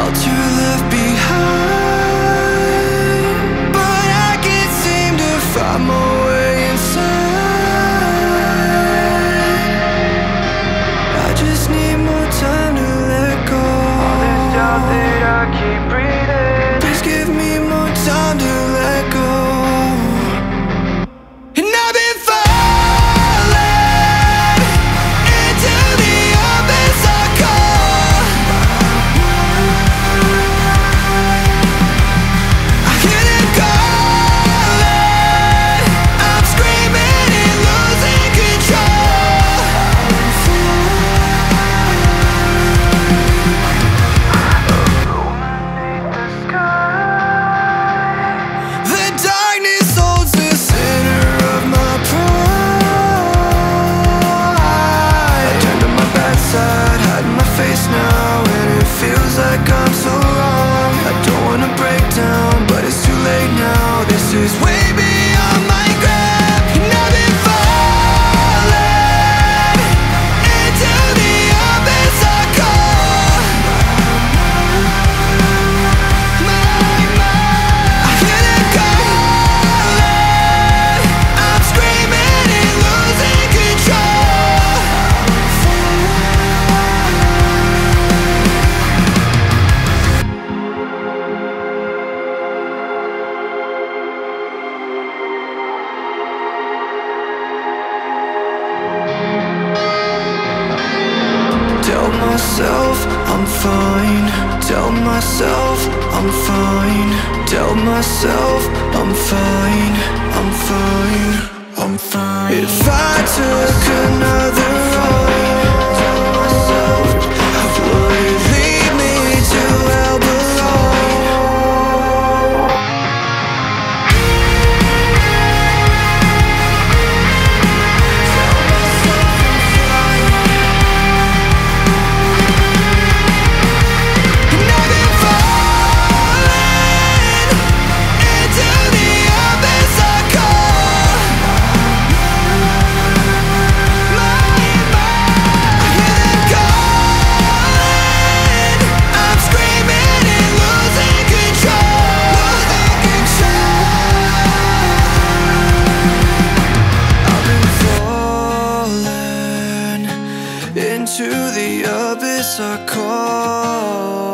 felt you left behind, but I can't seem to find my way inside. I just need more time to let go. All this doubt that I keep breathing, please give me more time to let go. And I've been falling into the abyss I call. I hear them calling, I'm screaming and losing control. Illuminate the sky. The darkness holds the center of my pride. I turn to my bad side, hiding my face now, and it feels like I'm so wrong. I don't wanna break down, but it's too late now. This is way beyond my grip. And I've been falling into the abyss I call. I hear them calling, I'm screaming and losing control. Tell myself I'm fine. Tell myself I'm fine. Tell myself I'm fine. I'm fine. I'm fine. If I took another road, tell myself, would it lead me to hell below? And I've been falling into the abyss I call. I hear them calling, I'm screaming and losing control. I've been falling into the abyss I call.